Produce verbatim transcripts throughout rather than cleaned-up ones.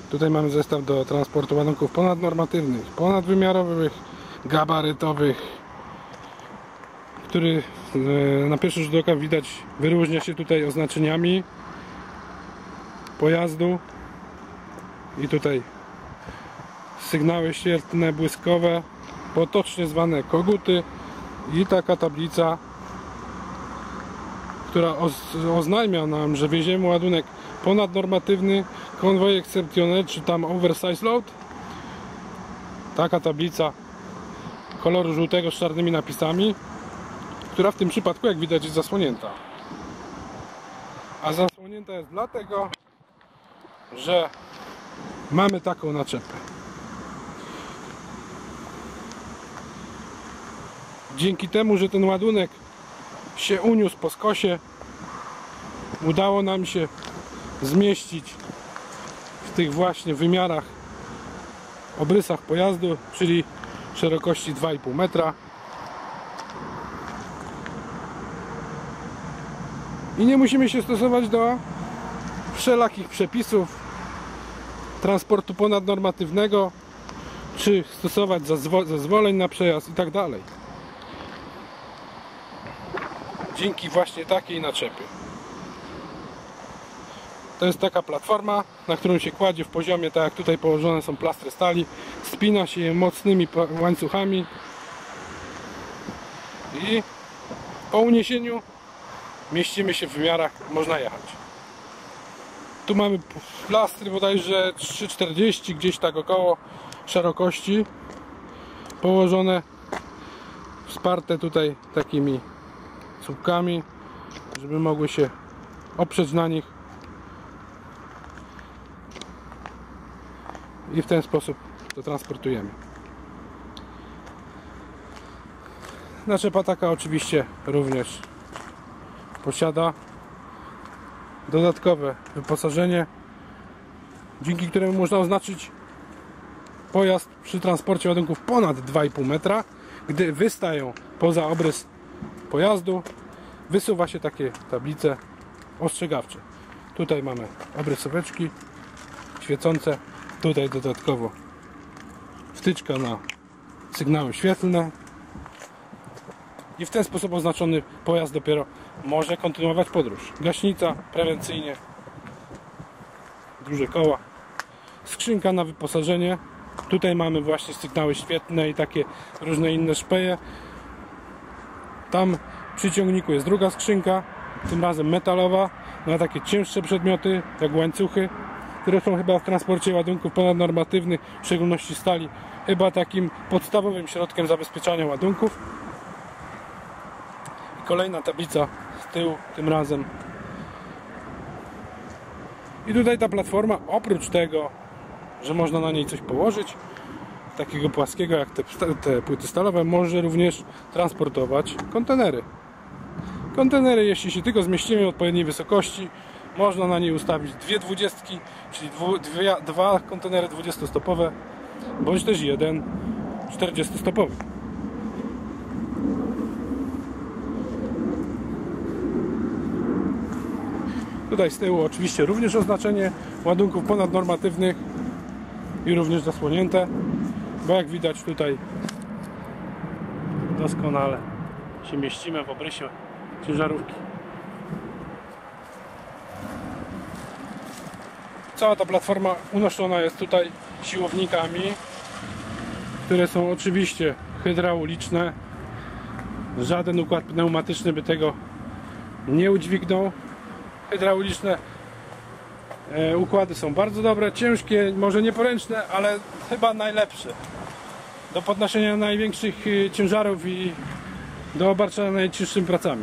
Tutaj mamy zestaw do transportu ładunków ponadnormatywnych, ponadwymiarowych, gabarytowych, który na pierwszy rzut oka widać wyróżnia się tutaj oznaczeniami pojazdu i tutaj sygnały świetlne, błyskowe, potocznie zwane koguty i taka tablica, która oznajmia nam, że wieziemy ładunek ponadnormatywny, konwoj exceptionnel czy tam oversize load. Taka tablica koloru żółtego z czarnymi napisami, która w tym przypadku, jak widać, jest zasłonięta. A zasłonięta jest dlatego, że mamy taką naczepę. Dzięki temu, że ten ładunek się uniósł po skosie, udało nam się zmieścić w tych właśnie wymiarach, obrysach pojazdu, czyli szerokości dwa i pół metra. I nie musimy się stosować do wszelakich przepisów transportu ponadnormatywnego, czy stosować zezwoleń na przejazd i tak dalej. Dzięki właśnie takiej naczepie. To jest taka platforma, na którą się kładzie w poziomie, tak jak tutaj położone są plastry stali, spina się je mocnymi łańcuchami i po uniesieniu mieścimy się w wymiarach, można jechać. Tu mamy plastry bodajże trzy czterdzieści, gdzieś tak około szerokości, położone, wsparte tutaj takimi słupkami, żeby mogły się oprzeć na nich i w ten sposób to transportujemy. Naczepa taka oczywiście również posiada dodatkowe wyposażenie, dzięki któremu można oznaczyć pojazd przy transporcie ładunków ponad dwa i pół metra. Gdy wystają poza obrys pojazdu, wysuwa się takie tablice ostrzegawcze. Tutaj mamy obrysóweczki świecące, tutaj dodatkowo wtyczka na sygnały świetlne i w ten sposób oznaczony pojazd dopiero może kontynuować podróż. Gaśnica prewencyjnie, duże koła, skrzynka na wyposażenie. Tutaj mamy właśnie sygnały świetlne i takie różne inne szpeje. Tam przy ciągniku jest druga skrzynka, tym razem metalowa, na takie cięższe przedmioty jak łańcuchy, które są chyba w transporcie ładunków ponadnormatywnych, w szczególności stali, chyba takim podstawowym środkiem zabezpieczania ładunków. Kolejna tablica z tyłu tym razem. I tutaj ta platforma, oprócz tego, że można na niej coś położyć, takiego płaskiego jak te, te płyty stalowe, może również transportować kontenery. Kontenery, jeśli się tylko zmieścimy w odpowiedniej wysokości, można na niej ustawić dwie dwudziestki, czyli dwu, dwie, dwa kontenery dwudziestostopowe, bądź też jeden czterdziestostopowy. Tutaj z tyłu oczywiście również oznaczenie ładunków ponadnormatywnych i również zasłonięte, bo jak widać tutaj doskonale się mieścimy w obrysie ciężarówki. Cała ta platforma unoszona jest tutaj siłownikami, które są oczywiście hydrauliczne. Żaden układ pneumatyczny by tego nie udźwignął. Hydrauliczne e, układy są bardzo dobre, ciężkie, może nieporęczne, ale chyba najlepsze do podnoszenia największych e, ciężarów i do obarczania najcięższymi pracami.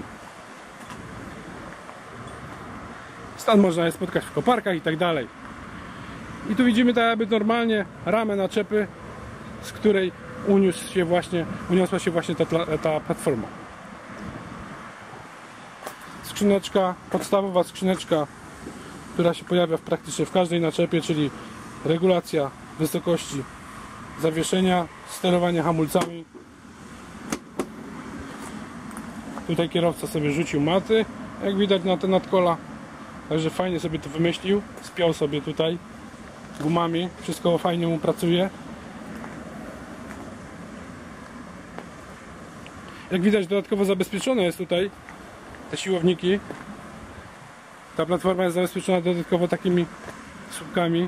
Stan można je spotkać w koparkach i tak dalej. I tu widzimy tak jakby normalnie ramę naczepy, z której uniósł się właśnie, uniosła się właśnie ta, ta platforma. Skrzyneczka, podstawowa skrzyneczka, która się pojawia w praktycznie w każdej naczepie, czyli regulacja wysokości zawieszenia, sterowanie hamulcami. Tutaj kierowca sobie rzucił maty, jak widać na te nadkola, także fajnie sobie to wymyślił, spiął sobie tutaj gumami, wszystko fajnie mu pracuje. Jak widać, dodatkowo zabezpieczone jest tutaj te siłowniki. Ta platforma jest zabezpieczona dodatkowo takimi słupkami.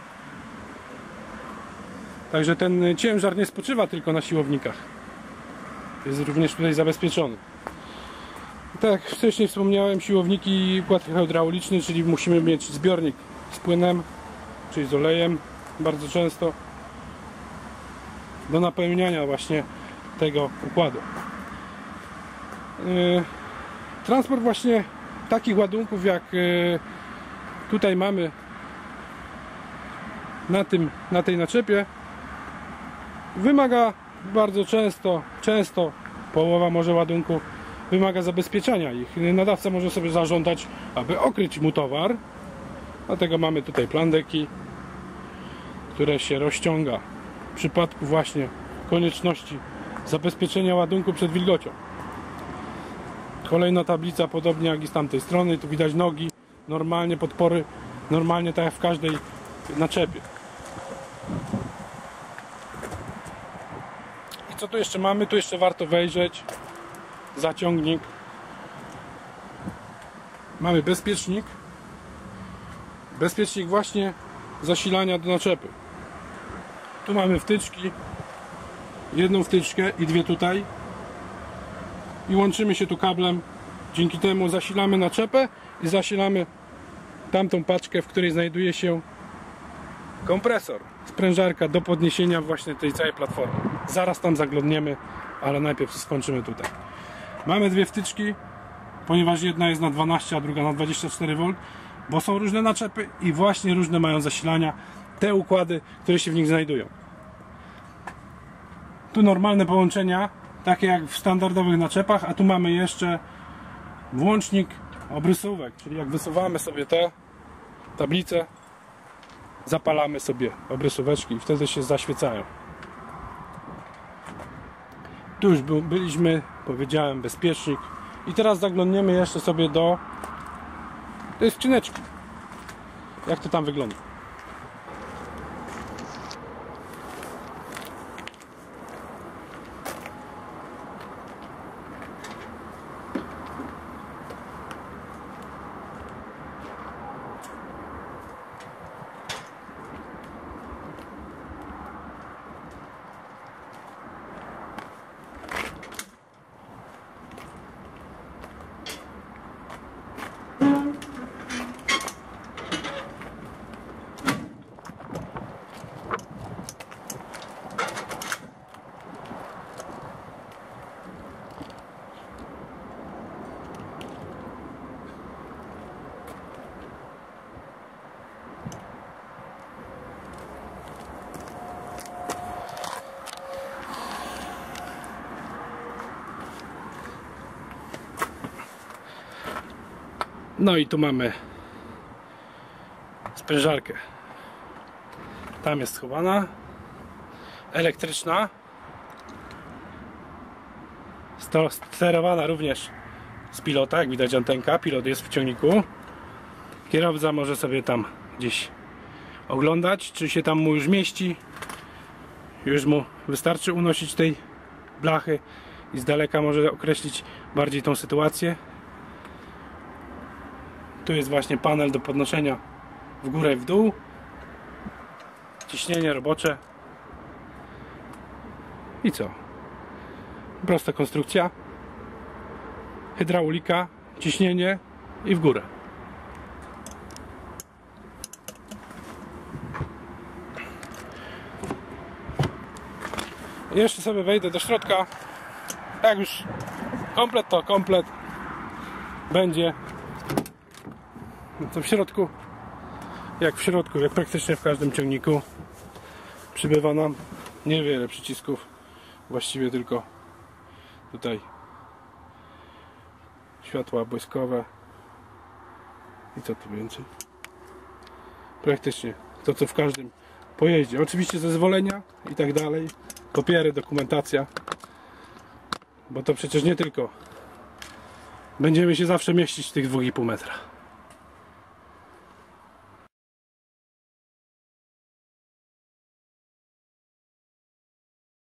Także ten ciężar nie spoczywa tylko na siłownikach. Jest również tutaj zabezpieczony. Tak jak wcześniej wspomniałem, siłowniki układ hydrauliczny, czyli musimy mieć zbiornik z płynem, czyli z olejem bardzo często do napełniania właśnie tego układu. Yy, transport właśnie takich ładunków jak yy, tutaj mamy na tym, na tej naczepie wymaga bardzo często, często połowa może ładunku wymaga zabezpieczania ich. Nadawca może sobie zażądać, aby okryć mu towar. Dlatego mamy tutaj plandeki, które się rozciąga w przypadku właśnie konieczności zabezpieczenia ładunku przed wilgocią. Kolejna tablica, podobnie jak i z tamtej strony. Tu widać nogi, normalnie podpory, normalnie tak jak w każdej naczepie. I co tu jeszcze mamy? Tu jeszcze warto wejrzeć. Zaciągnik. Mamy bezpiecznik. Bezpiecznik właśnie zasilania do naczepy. Tu mamy wtyczki. Jedną wtyczkę i dwie tutaj. I łączymy się tu kablem. Dzięki temu zasilamy naczepę i zasilamy tamtą paczkę, w której znajduje się kompresor, sprężarka do podniesienia właśnie tej całej platformy. Zaraz tam zaglądniemy, ale najpierw skończymy tutaj. Mamy dwie wtyczki, ponieważ jedna jest na dwanaście, a druga na dwadzieścia cztery wolt, bo są różne naczepy i właśnie różne mają zasilania te układy, które się w nich znajdują. Tu normalne połączenia, takie jak w standardowych naczepach, a tu mamy jeszcze włącznik obrysówek, czyli jak wysuwamy sobie te tablice, zapalamy sobie obrysóweczki i wtedy się zaświecają. Tu już był, byliśmy, powiedziałem, bezpiecznik. I teraz zaglądniemy jeszcze sobie do tej skrzyneczki. Jak to tam wygląda. No i tu mamy sprężarkę. Tam jest schowana. Elektryczna. Sterowana również z pilota. Jak widać, antenka. Pilot jest w ciągniku. Kierowca może sobie tam gdzieś oglądać, czy się tam mu już mieści. Już mu wystarczy unosić tej blachy i z daleka może określić bardziej tą sytuację. Tu jest właśnie panel do podnoszenia w górę i w dół. Ciśnienie robocze. I co? Prosta konstrukcja. Hydraulika, ciśnienie i w górę. Jeszcze sobie wejdę do środka. Jak już komplet to komplet będzie. To w środku, jak w środku, jak praktycznie w każdym ciągniku, przybywa nam niewiele przycisków, właściwie tylko tutaj światła błyskowe i co tu więcej. Praktycznie to, co w każdym pojeździe. Oczywiście zezwolenia i tak dalej, papiery, dokumentacja, bo to przecież nie tylko będziemy się zawsze mieścić w tych dwóch i pół metra.